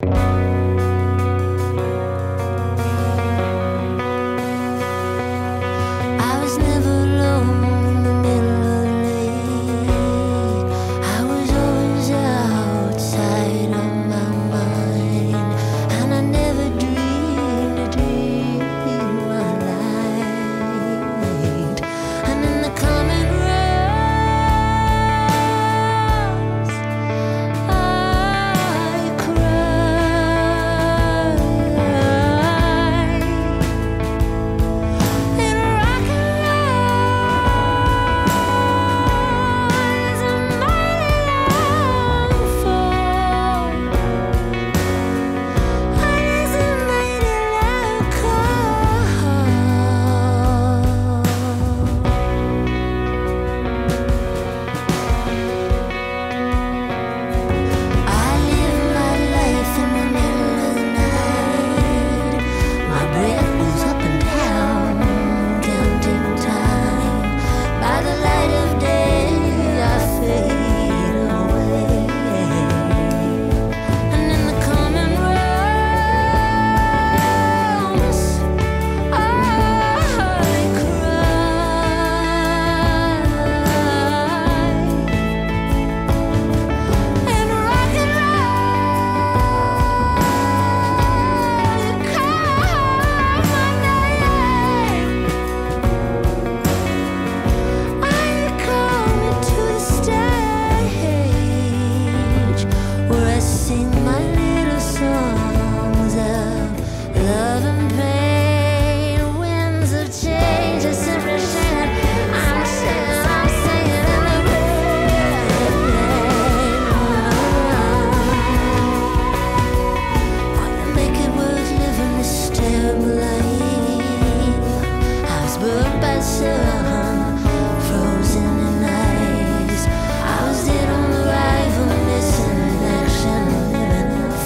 Frozen in ice, I was dead on arrival, missing in action, living in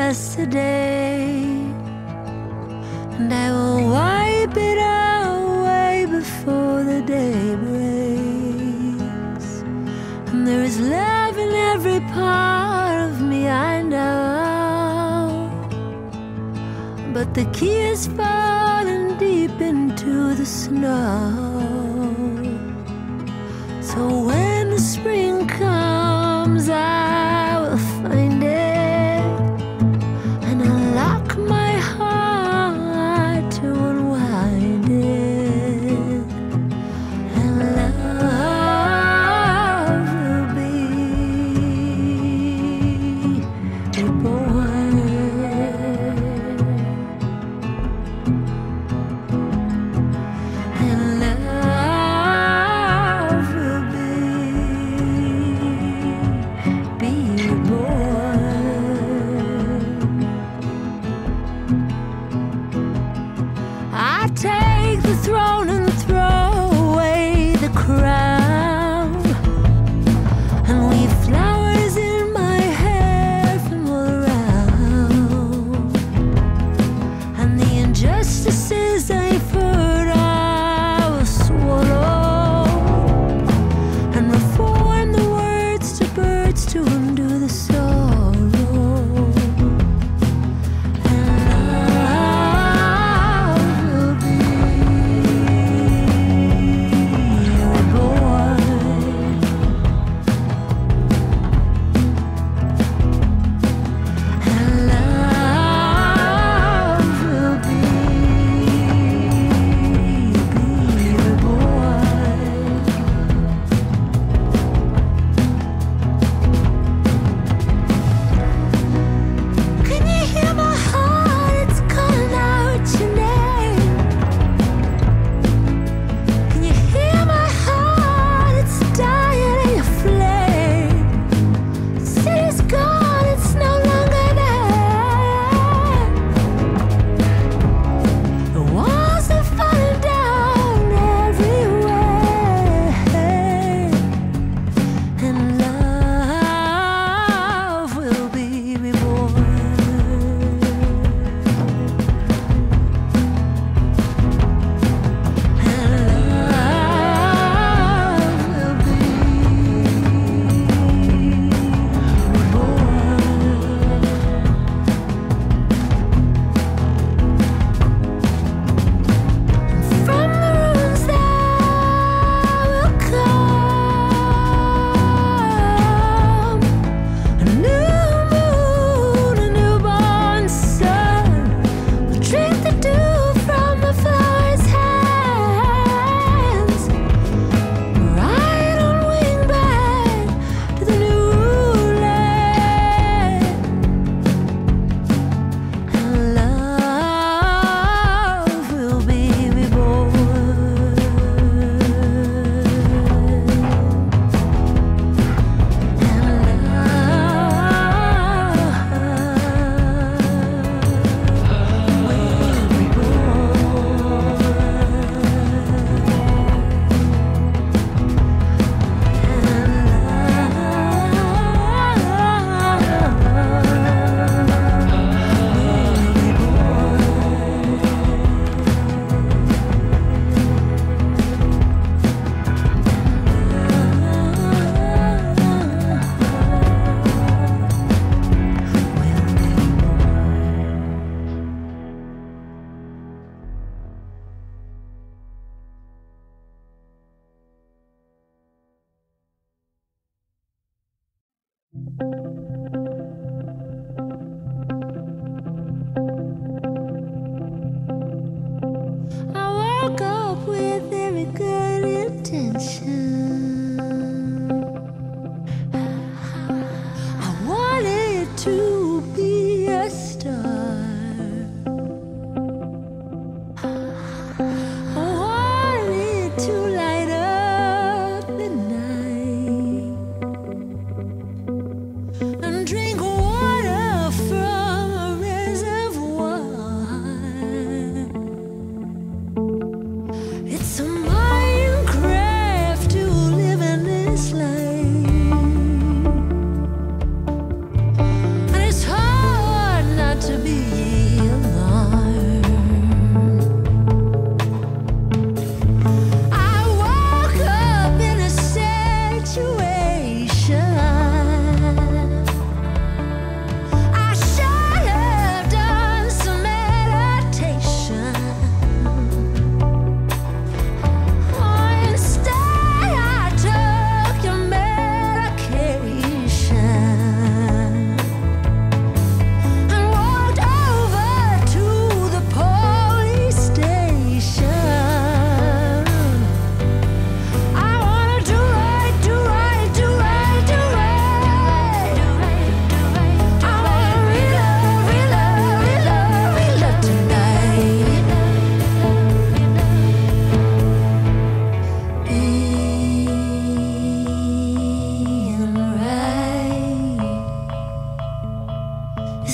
yesterday, and I will wipe it away before the day breaks. And there is love in every part of me, I know, but the key is falling deep into the snow. So when the spring comes, I will find it and unlock my heart to unwind it, and love will be reborn. And love will be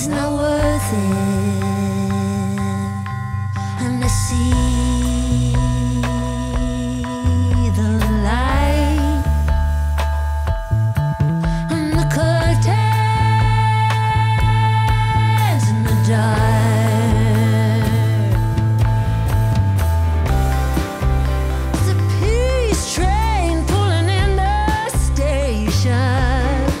is not worth it. And I see the light and the curtains in the dark. The peace train pulling in the station.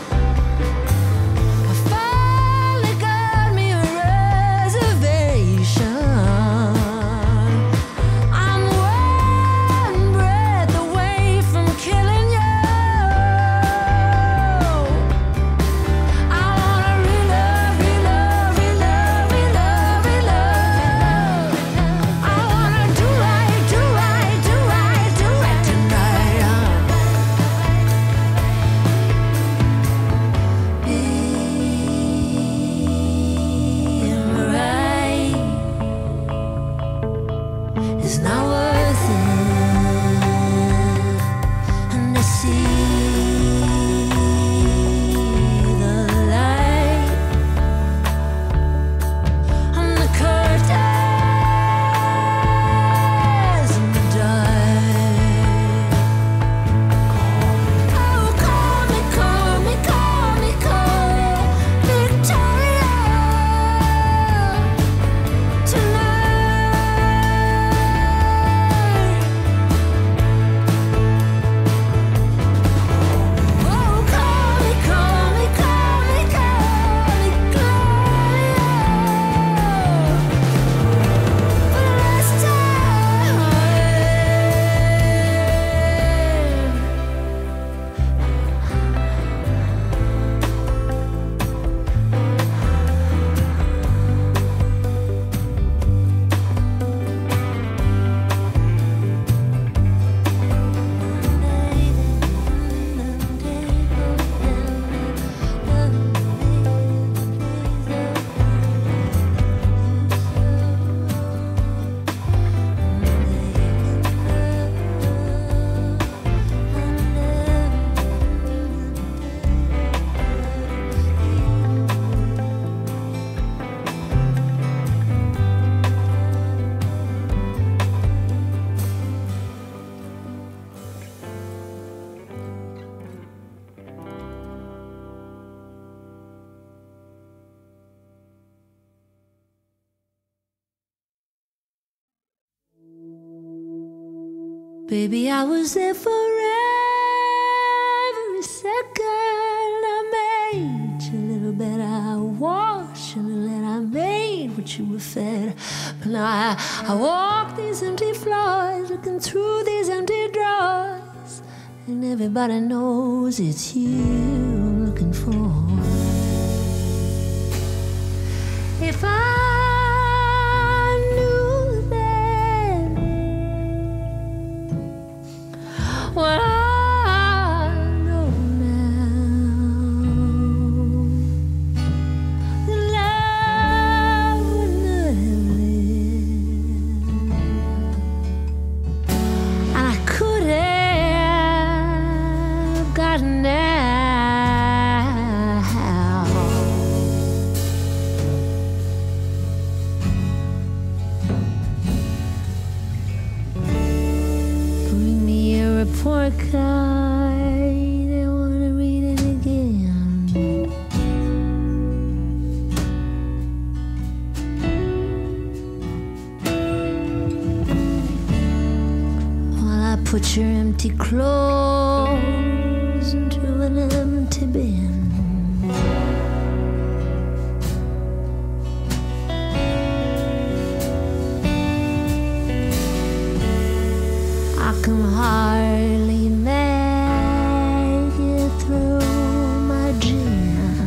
Baby, I was there for every second. I made you a little better. I washed you a little and I made what you were fed. But now I walk these empty floors, looking through these empty drawers, and everybody knows it's you I'm looking for. If I what I know now, the love would not have lived, and I could have gotten out. Bring me a report card, I wanna read it again. While I put your empty clothes into an empty bin. I can hardly make it through my gin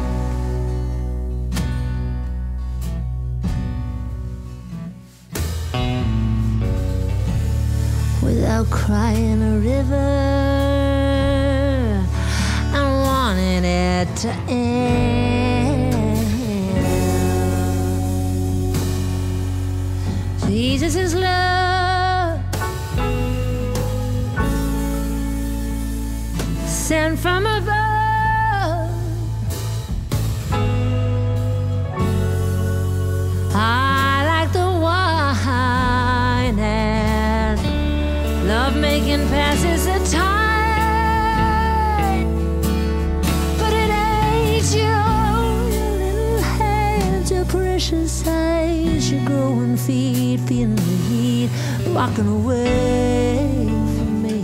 without crying a river and wanting it to end. Jesus is love, sent from above, passes the time, but it ain't your little hands, your precious eyes, your growing feet, feeling the heat, walking away from me.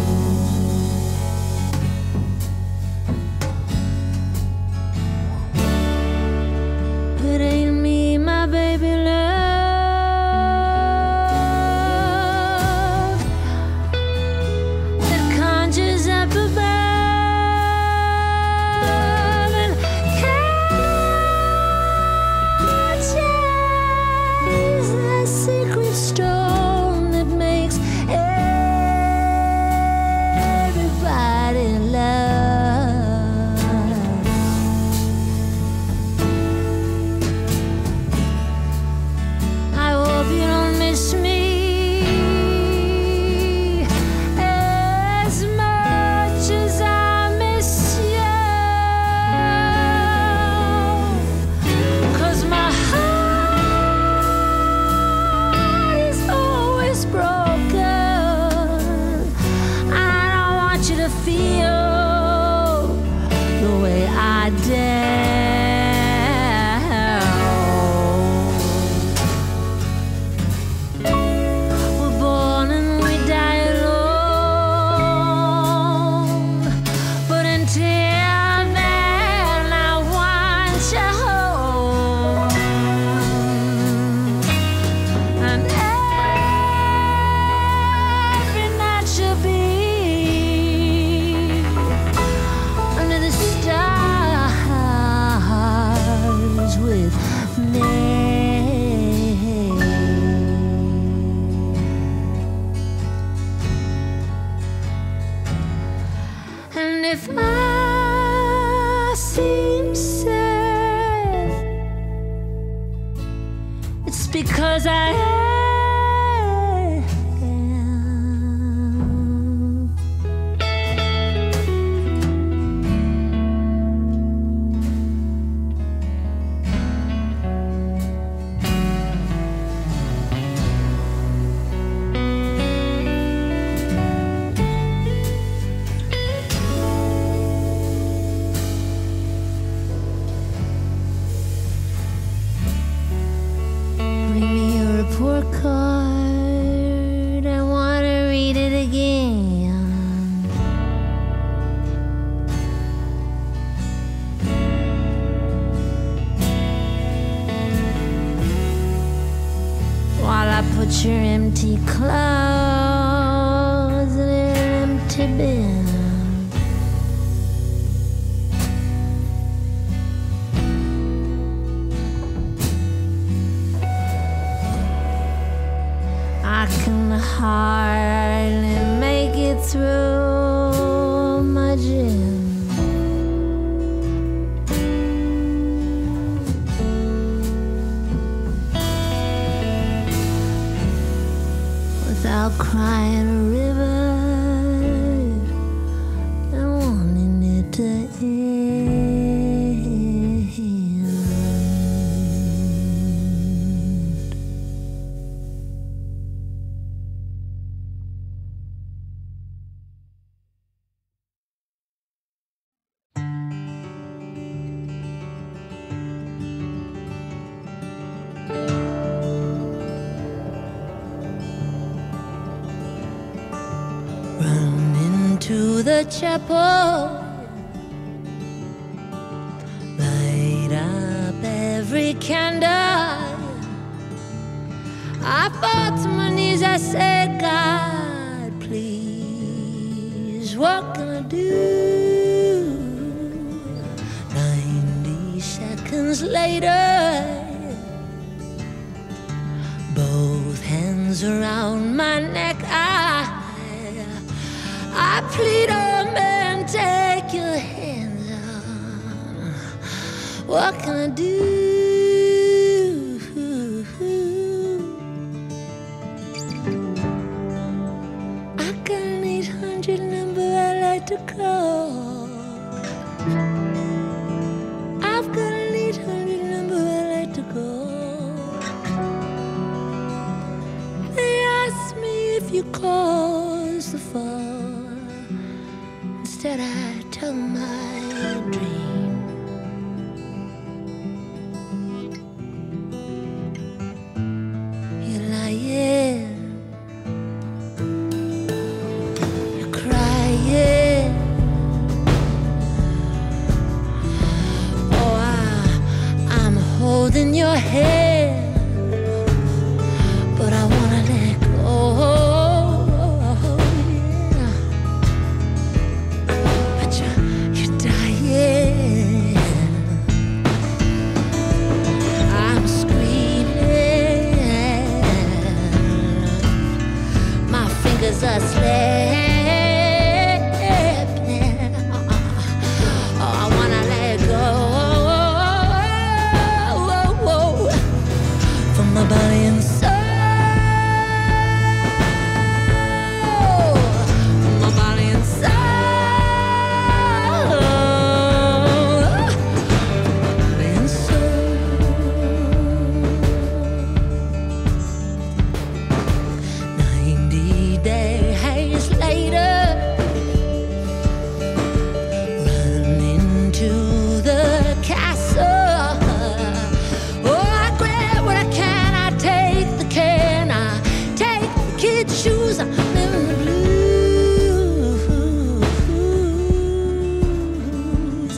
It ain't me, my baby love, that conjures up above and catches that secret storm that makes everybody love. I hope you don't miss me as much as I miss you, 'cause my heart is always broken. I don't want you to feel the way I did. We're born and we die alone, but until then I want you home. And every night you'll be under the stars with me. And if I seem sad, it's because I am. Bring me a report card, I wanna read it again. While I put your empty clothes in an empty bin. I can hardly make it through my gym. Without crying a river and wanting it to end. Run into the chapel, light up every candle. I fought to my knees, I said, God, please, what can I do? 90 seconds later, both hands around my neck, I plead, oh man, take your hands on. What can I do? I got an 800 number I like to call. I've got an 800 number I like to call. They ask me if you caused the fall. in your head, but I wanna let go. Yeah. But you're dying. I'm screaming. My fingers are slipping. Oh, I wanna let go. From my body and soul. From my body and soul. Body and soul. 90 days later, run into the castle. Oh, I grab what I can, I take the can, I take the kid's shoes, I'm living the blues.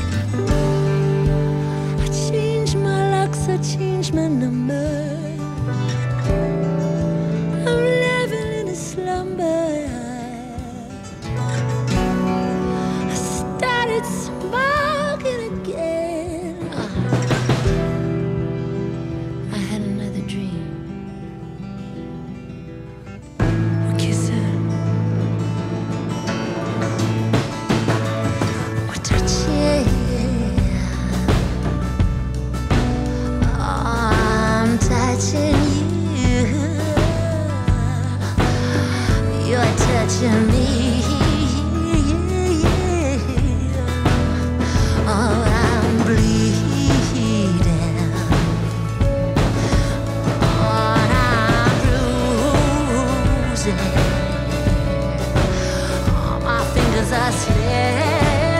I change my locks, I change my number. I'm living in a slumber. I started smoking again. I had another dream. We're kissing. We're touching. I'm touching you. You're touching me. Oh, I'm bleeding. Oh, I'm bruising. Oh, my fingers are slipping.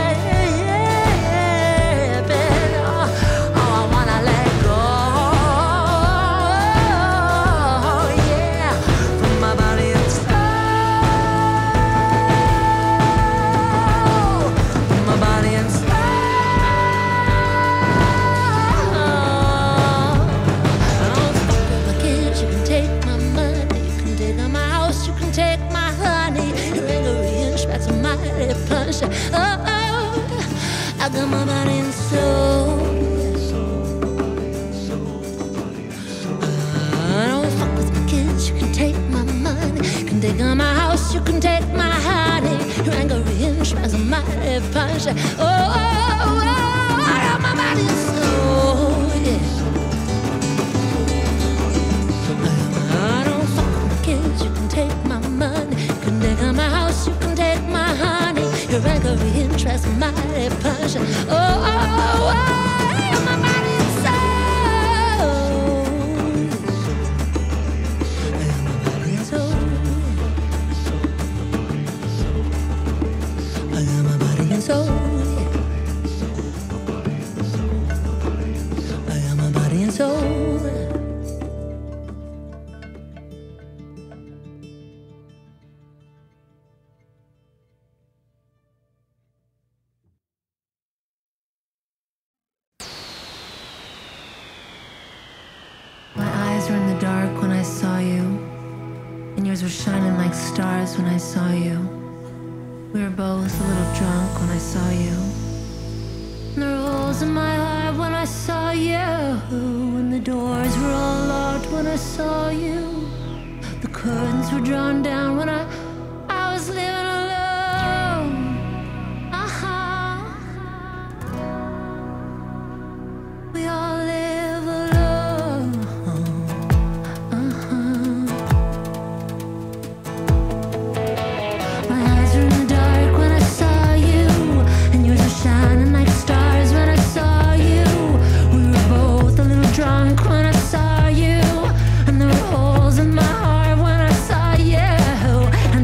Oh, I wanna let go. Yeah, from my body and soul. From my body and soul. I don't fuck with my kids. You can take my money. You can take my house. You can take my honey. Your angry inch, that's a mighty punch. Oh, I got my body and soul. I don't fuck with my kids. You can take my money. You can take my house. You can take my honey. Your angry inch, that's a mighty punch. Oh, I got my body and soul. Yeah. I don't fuck with my kids. You can take my money. You can take my house. You can take my honey. Your angry interest, mighty punch. Oh, I got my body and soul. I got my body and soul. I got my body and soul. I got my body and soul. My eyes were in the dark when I saw you, and yours were shining like stars when I saw you. We were both a little drunk when I saw you. And there were holes in my heart when I saw you, and the doors were all locked when I saw you. The curtains were drawn down when I was living alone. We all live alone. My eyes were in the dark when I saw you, and yours were shining like stars when I saw you. We were both a little drunk when I saw you, and there were holes in my heart when I saw you.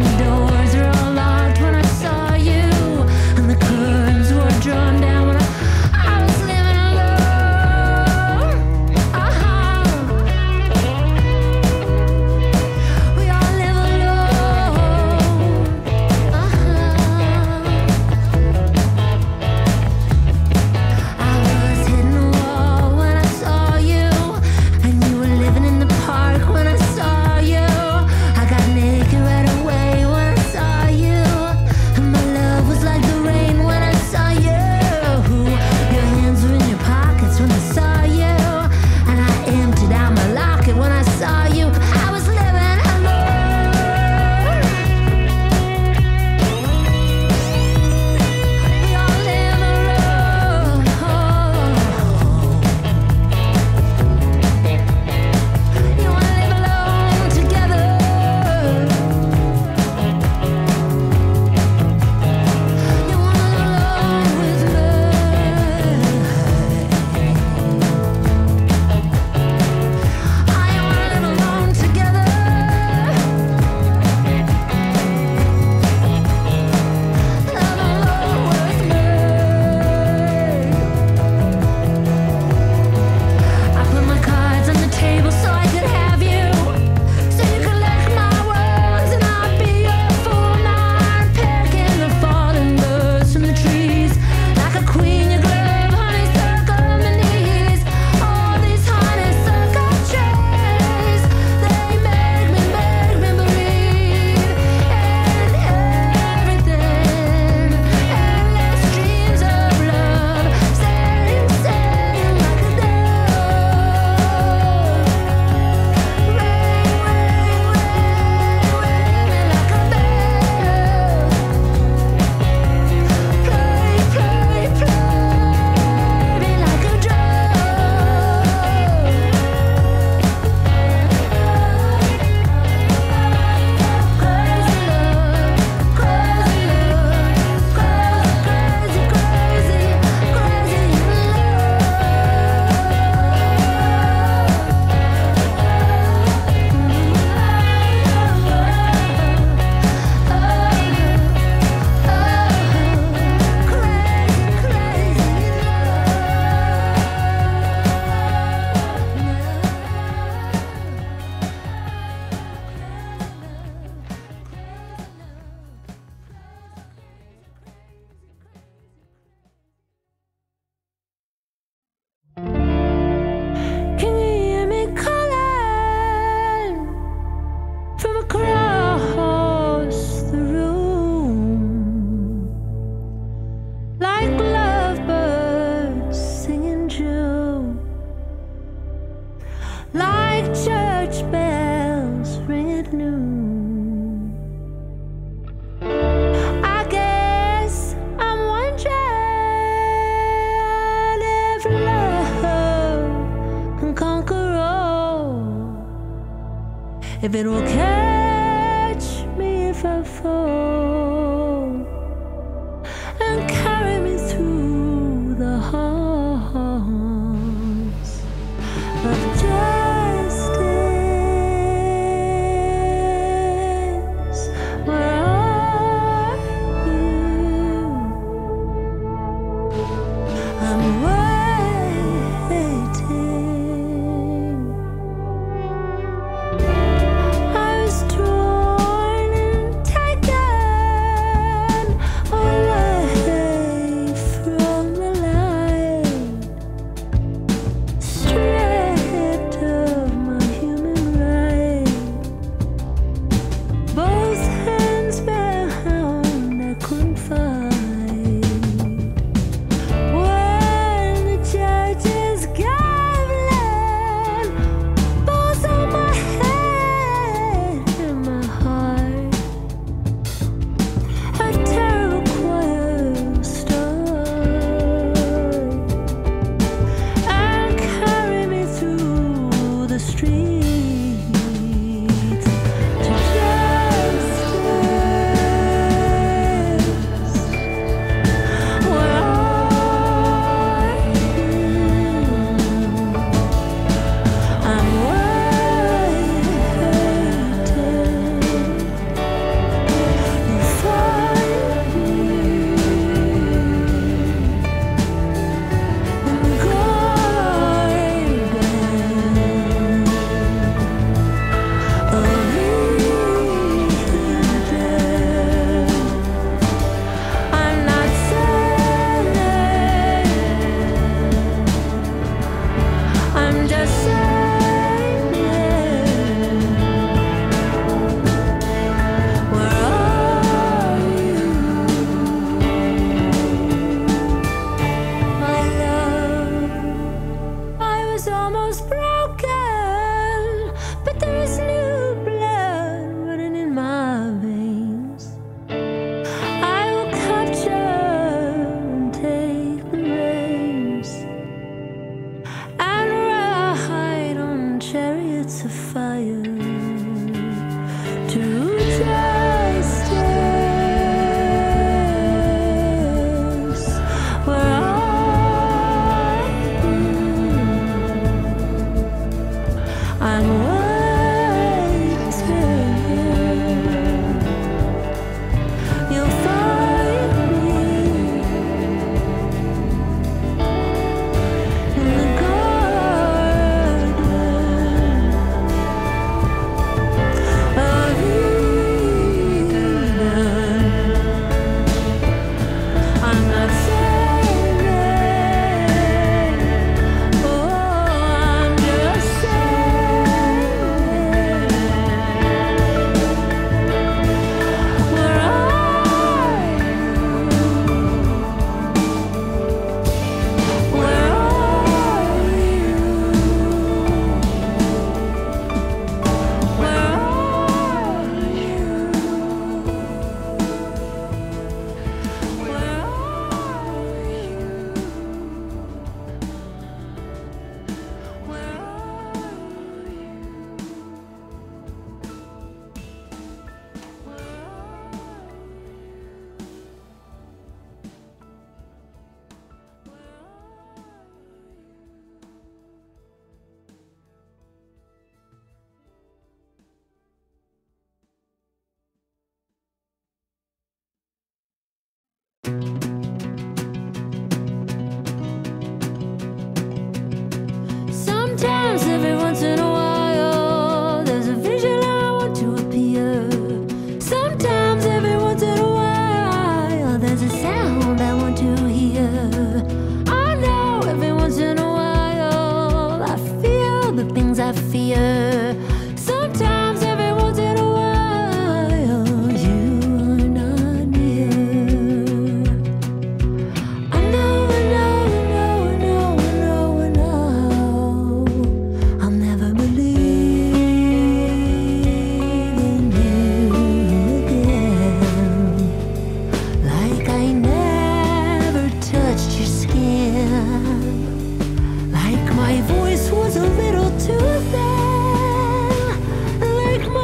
if it will catch me if I fall and carry me through the halls of justice. Where are you? I'm waiting. I was torn and taken away from the light, stripped of my human right. Both hands bound, I couldn't fight. When the judges gave land, both on my head and my heart, a terrible choir started and carry me through the streets to justice. Where are you? I'm waiting. You'll find me in the garden of Eden. I'm not saying, I'm just saying, where are you, my love? I was almost broken, but there is new blood running in my veins. I will capture and take the reins and ride on chariots of fire to justice. Where are you? I'm waiting. You'll find me in the garden of Eden. I'm not saying, oh, I'm just saying, where are you? Where are you? Where are you? Where are you? Where Sometimes, every once in a while, there's a vision I want to appear. Sometimes, every once in a while, there's a sound I want to hear. I know every once in a while, I feel the things I fear. Sometimes, every once in a while, you are not near. I know, I know, I know, I know, I know, I know, I'll never believe in you again. Like I never touched your skin. Like my voice was a little too thin. Like my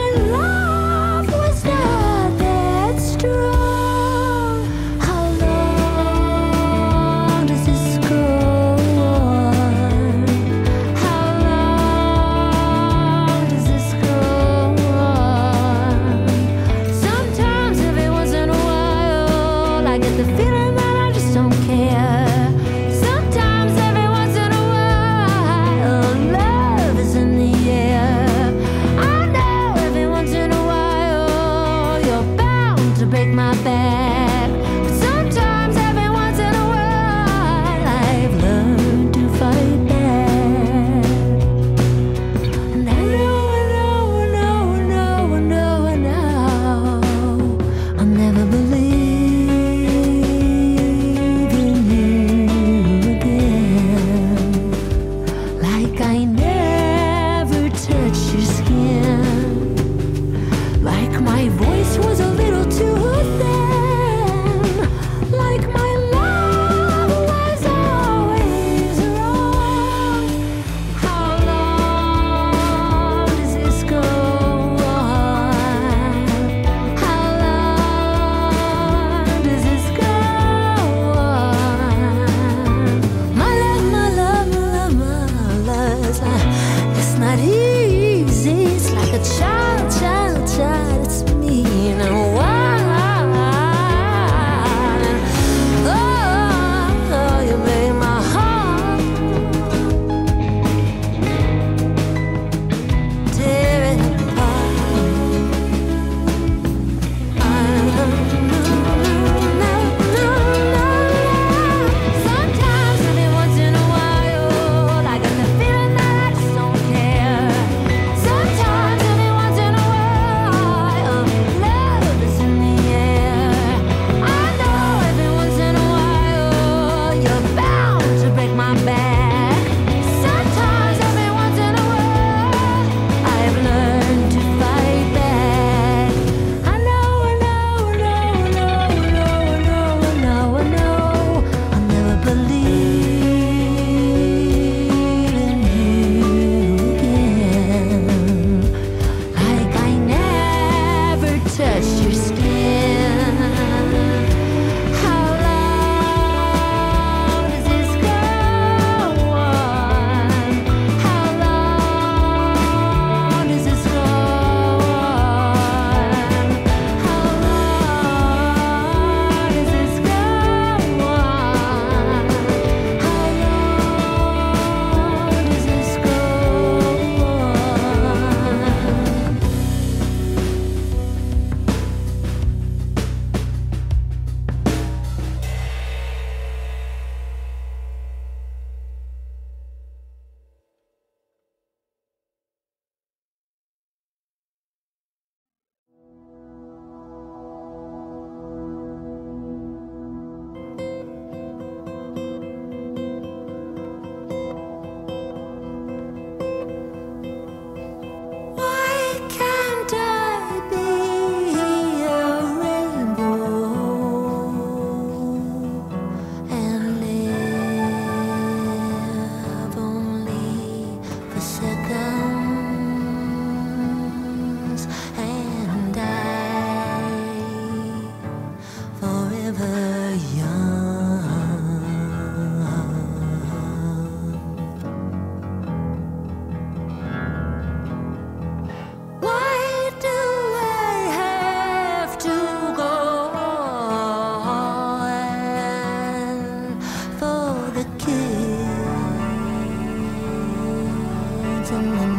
friends and the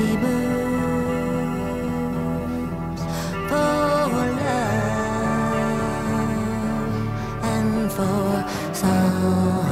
neighbors for love and for song.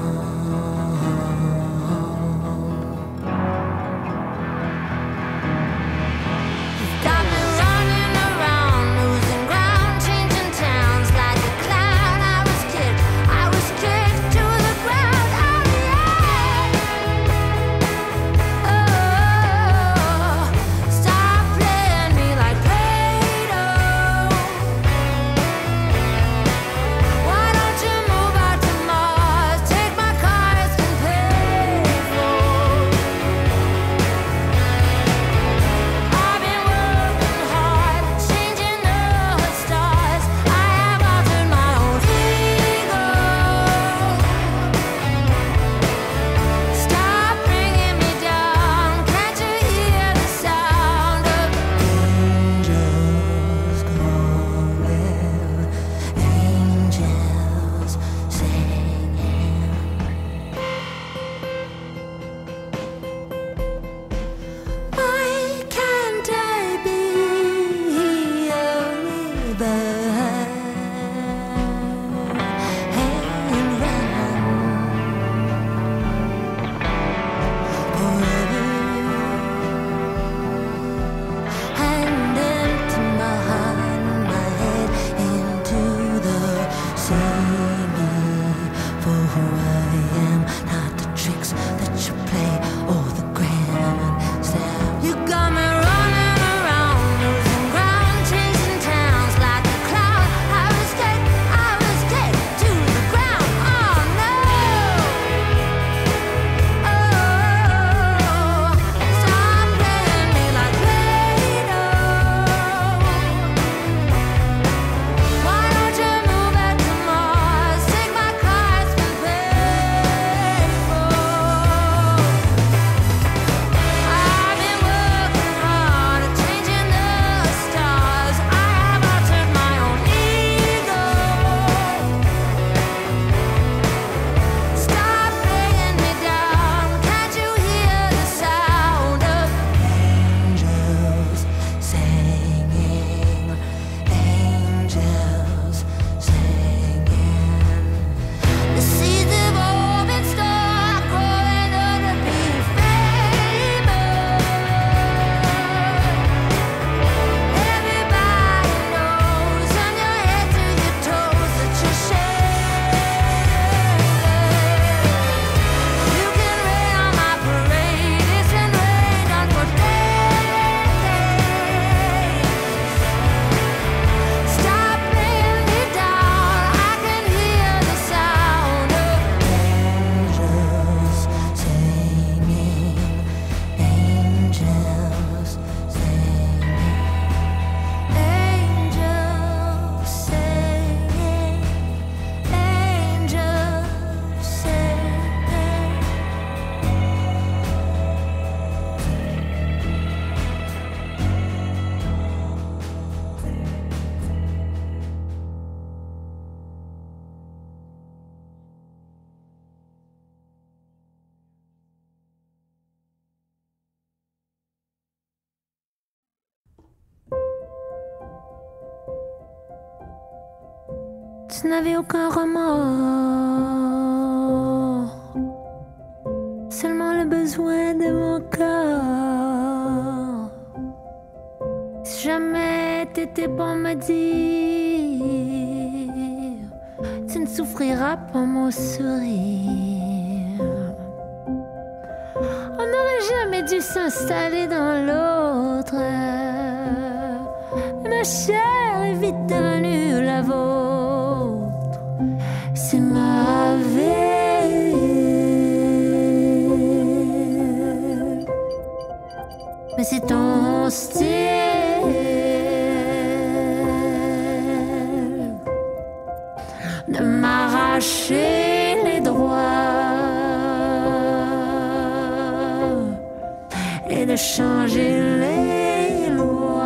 Je n'avais aucun remords, seulement le besoin de mon corps. Si jamais t'étais pour me dire, tu ne souffriras pas mon sourire. On n'aurait jamais dû s'installer dans l'autre. Ma chair est vite devenue la vôtre. C'est ma vie, mais c'est ton style de m'arracher les droits et de changer les lois.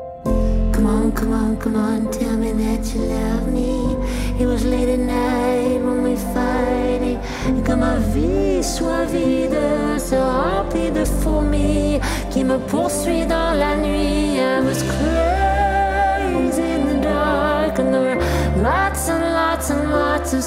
Come on, tell me that you love me. It was late at night. ma vie soit vide, se remplit de fourmis qui me poursuit dans la nuit. I was crazy in the dark and there were lots and lots and lots of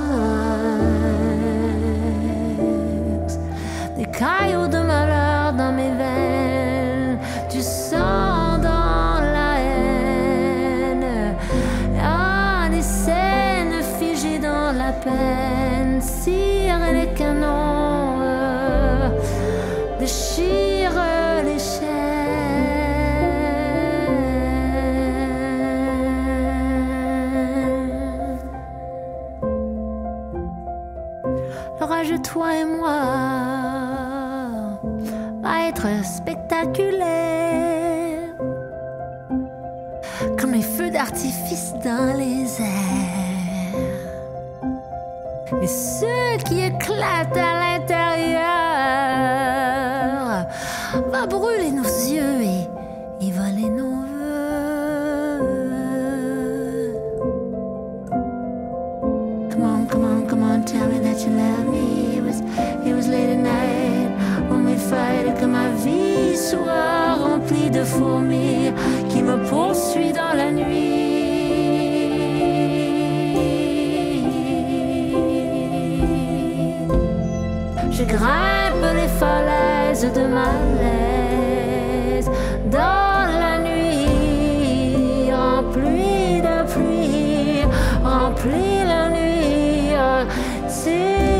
sparks. Des cailloux de malheur dans mes veines, du sang dans la haine. Ah, des scènes figées dans la peine, cire les canons, déchire les chaînes. L'orage de toi et moi va être spectaculaire, comme les feux d'artifice dans les airs. Mais ce qui éclate à l'intérieur va brûler nos yeux et voler nos vœux. Come on, tell me that you love me. It was late at night when we fight, que ma vie soit remplie de fourmis qui me poursuit dans la nuit. Je grimpe les falaises de malaise dans la nuit, remplie de pluie, remplie la nuit. C'est